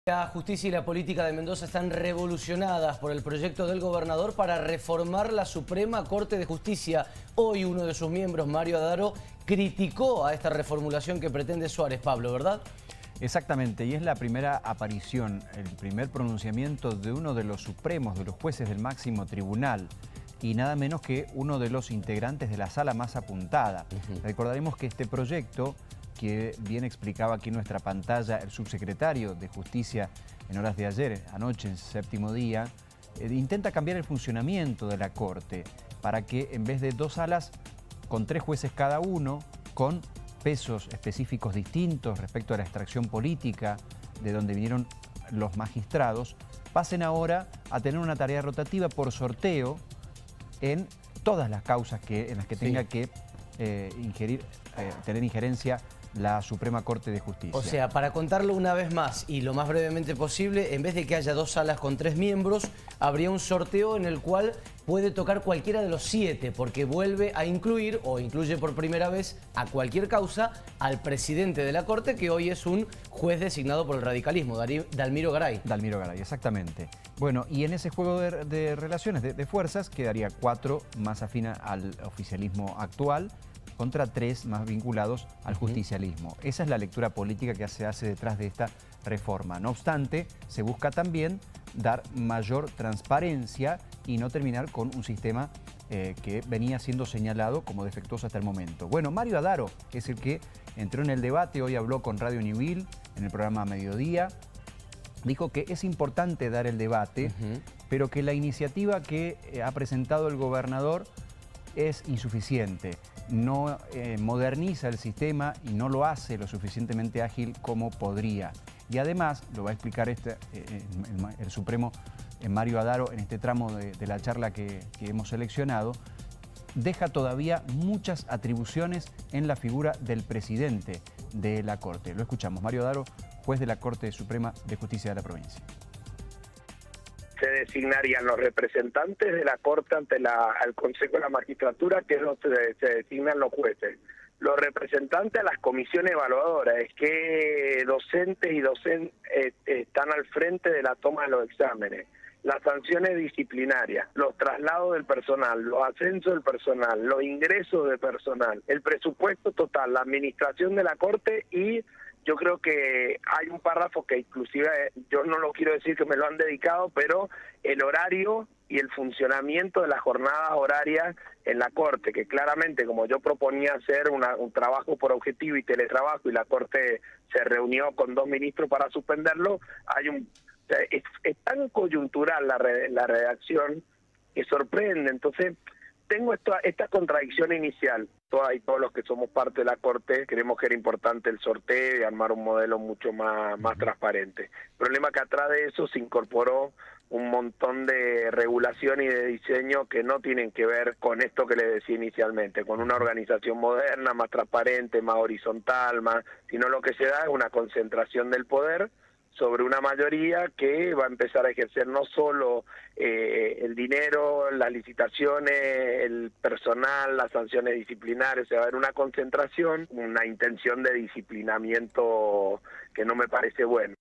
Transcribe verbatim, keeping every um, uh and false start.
La justicia y la política de Mendoza están revolucionadas por el proyecto del gobernador para reformar la Suprema Corte de Justicia. Hoy uno de sus miembros, Mario Adaro, criticó a esta reformulación que pretende Suárez, Pablo, ¿verdad? Exactamente, y es la primera aparición, el primer pronunciamiento de uno de los supremos, de los jueces del máximo tribunal, y nada menos que uno de los integrantes de la sala más apuntada. Uh-huh. Recordaremos que este proyecto, que bien explicaba aquí en nuestra pantalla el subsecretario de Justicia en horas de ayer, anoche, en séptimo día, eh, intenta cambiar el funcionamiento de la Corte para que en vez de dos salas con tres jueces cada uno, con pesos específicos distintos respecto a la extracción política de donde vinieron los magistrados, pasen ahora a tener una tarea rotativa por sorteo en todas las causas que, en las que tenga sí. que eh, ingerir, eh, tener injerencia la Suprema Corte de Justicia. O sea, para contarlo una vez más y lo más brevemente posible, en vez de que haya dos salas con tres miembros, habría un sorteo en el cual puede tocar cualquiera de los siete, porque vuelve a incluir o incluye por primera vez a cualquier causa al presidente de la Corte, que hoy es un juez designado por el radicalismo, Dalmiro Garay. Dalmiro Garay, exactamente. Bueno, y en ese juego de, de relaciones, de, de fuerzas, quedaría cuatro más afina al oficialismo actual, contra tres más vinculados al justicialismo. Esa es la lectura política que se hace detrás de esta reforma. No obstante, se busca también dar mayor transparencia y no terminar con un sistema eh, que venía siendo señalado como defectuoso hasta el momento. Bueno, Mario Adaro, que es el que entró en el debate, hoy habló con Radio Newell en el programa Mediodía, dijo que es importante dar el debate, uh-huh. pero que la iniciativa que eh, ha presentado el gobernador es insuficiente. No eh, moderniza el sistema y no lo hace lo suficientemente ágil como podría. Y además, lo va a explicar este, eh, el, el Supremo eh, Mario Adaro en este tramo de, de la charla que, que hemos seleccionado, deja todavía muchas atribuciones en la figura del presidente de la Corte. Lo escuchamos, Mario Adaro, juez de la Corte Suprema de Justicia de la provincia. Se designarían los representantes de la Corte ante la, al Consejo de la Magistratura, que es donde se, se designan los jueces. Los representantes a las comisiones evaluadoras, es que docentes y docentes eh, están al frente de la toma de los exámenes. Las sanciones disciplinarias, los traslados del personal, los ascensos del personal, los ingresos de personal, el presupuesto total, la administración de la Corte y... Yo creo que hay un párrafo que inclusive, yo no lo quiero decir que me lo han dedicado, pero el horario y el funcionamiento de las jornadas horarias en la Corte, que claramente como yo proponía hacer una, un trabajo por objetivo y teletrabajo y la Corte se reunió con dos ministros para suspenderlo, hay un o sea, es, es tan coyuntural la, re, la redacción que sorprende. Entonces tengo esta, esta contradicción inicial. Todas y todos los que somos parte de la Corte creemos que era importante el sorteo y armar un modelo mucho más, más transparente. El problema es que atrás de eso se incorporó un montón de regulación y de diseño que no tienen que ver con esto que les decía inicialmente, con una organización moderna, más transparente, más horizontal, más, sino lo que se da es una concentración del poder sobre una mayoría que va a empezar a ejercer no solo eh, el dinero, las licitaciones, el personal, las sanciones disciplinarias, o sea, va a haber una concentración, una intención de disciplinamiento que no me parece bueno.